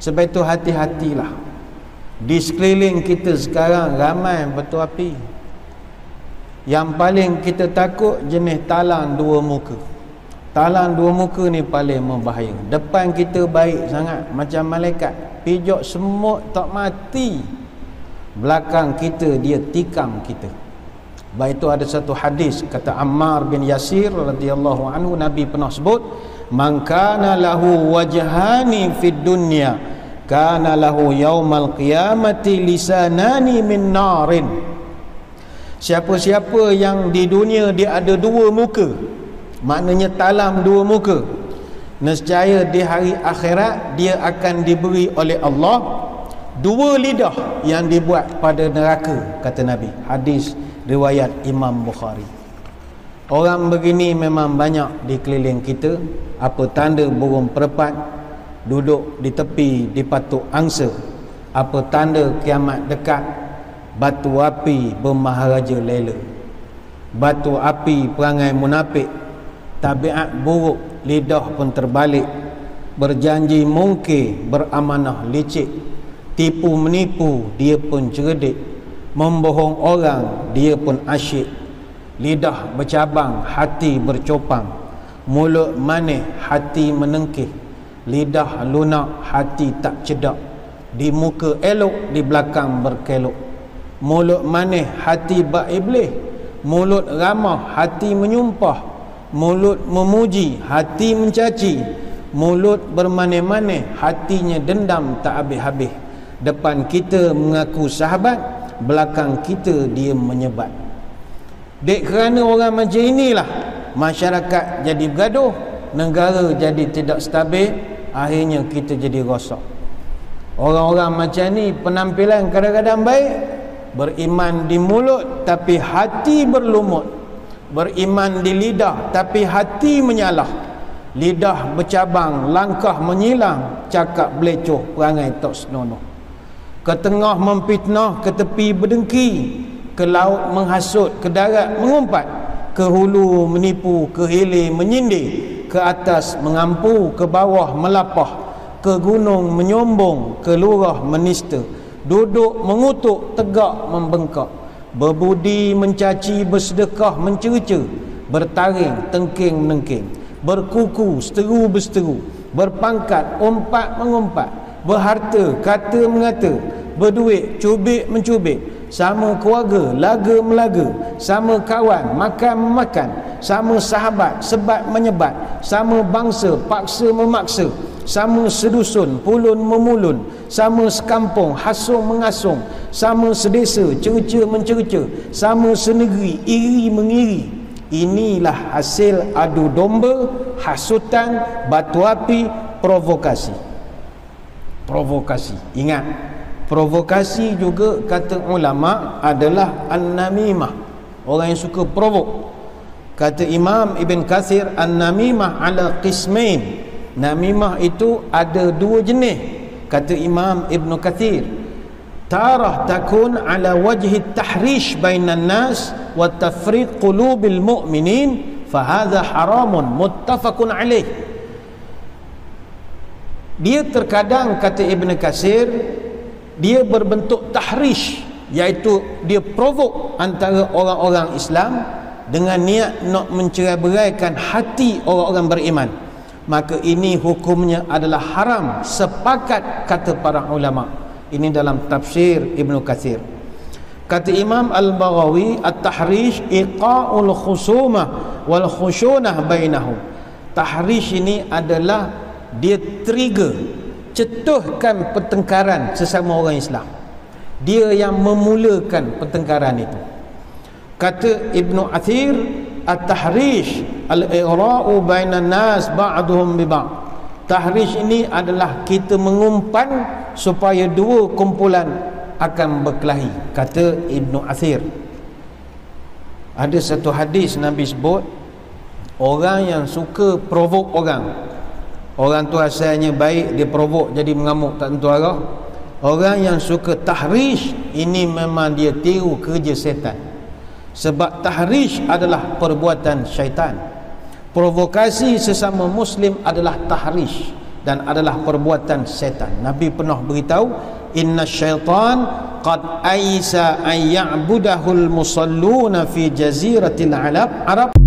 Sebab itu hati-hatilah. Di sekeliling kita sekarang ramai batu api. Yang paling kita takut jenis talang dua muka. Talang dua muka ni paling membahaya. Depan kita baik sangat macam malaikat, pijak semut tak mati, belakang kita dia tikam kita. Baik itu ada satu hadis, kata Ammar bin Yasir radhiyallahu anhu, Nabi pernah sebut, man kana lahu wajhani fid dunya kana lahu yaumal qiyamati lisanani min narin. Siapa-siapa yang di dunia dia ada dua muka, maknanya talam dua muka, nescaya di hari akhirat dia akan diberi oleh Allah dua lidah yang dibuat pada neraka, kata Nabi. Hadis riwayat Imam Bukhari. Orang begini memang banyak di keliling kita. Apa tanda burung perempat duduk di tepi dipatuk angsa? Apa tanda kiamat dekat? Batu api bermaharaja lela. Batu api perangai munafik, tabiat buruk, lidah pun terbalik, berjanji mungkir, beramanah licik, tipu menipu dia pun cerdik, membohong orang dia pun asyik, lidah bercabang hati bercopang, mulut manis hati menengkih, lidah lunak hati tak cedak, di muka elok di belakang berkelok, mulut manis hati bak iblis, mulut ramah hati menyumpah, mulut memuji hati mencaci, mulut bermanis-manis hatinya dendam tak habis-habis. Depan kita mengaku sahabat, belakang kita dia menyebat. Dek kerana orang macam inilah masyarakat jadi bergaduh, negara jadi tidak stabil, akhirnya kita jadi rosak. Orang-orang macam ni penampilan kadang-kadang baik, beriman di mulut tapi hati berlumut, beriman di lidah tapi hati menyalah, lidah bercabang, langkah menyilang, cakap belecoh, perangai tak senonoh, ke tengah memfitnah, ke tepi berdengki, ke laut menghasut, ke darat mengumpat, ke hulu menipu, ke hilir menyindir, ke atas mengampu, ke bawah melapah, ke gunung menyombong, ke lurah menista, duduk mengutuk, tegak membengkak, berbudi mencaci, bersedekah mencerca, bertaring tengking menengking, berkuku seteru berseteru, berpangkat umpat mengumpat, berharta kata mengata, berduit cubik mencubik, sama keluarga laga melaga, sama kawan makan memakan, sama sahabat sebat menyebat, sama bangsa paksa memaksa, sama sedusun pulun memulun, sama sekampung hasung mengasung, sama sedesa cerca mencerca, sama senegeri iri mengiri. Inilah hasil adu domba, hasutan, batu api, provokasi. Provokasi, ingat, provokasi juga kata ulama adalah an-namimah, orang yang suka provok. Kata Imam Ibn Kathir, an-namimah ala qismain, namimah itu ada dua jenis. Kata Imam Ibn Kathir, tarah takun ala wajhi tahrish bainan nas wa tafriq qulubil mu'minin, fahadha haramun muttafaqun alaih. Dia terkadang, kata Ibn Kathir, dia berbentuk tahrish, iaitu dia provok antara orang-orang Islam dengan niat nak mencerai-beraikan hati orang-orang beriman. Maka ini hukumnya adalah haram, sepakat kata para ulama. Ini dalam tafsir Ibn Kathir. Kata Imam Al-Baghawi, at-tahrish iqa'ul khusumah wal khushunah bainahum. Tahrish ini adalah dia trigger, cetuhkan pertengkaran sesama orang Islam. Dia yang memulakan pertengkaran itu. Kata Ibn Athir, at-tahrish al-i'ra'u bainan nas ba'duhum bi ba'd. Tahrish ini adalah kita mengumpan supaya dua kumpulan akan berkelahi, kata Ibn Athir. Ada satu hadis Nabi sebut, orang yang suka provok orang tu asalnya baik, dia provok jadi mengamuk tak tentu arah. Orang yang suka tahrish ini memang dia tiru kerja setan. Sebab tahrish adalah perbuatan syaitan. Provokasi sesama muslim adalah tahrish, dan adalah perbuatan syaitan. Nabi pernah beritahu, inna syaitan qad aisa an ya'budahul musalluna fi jaziratil Arab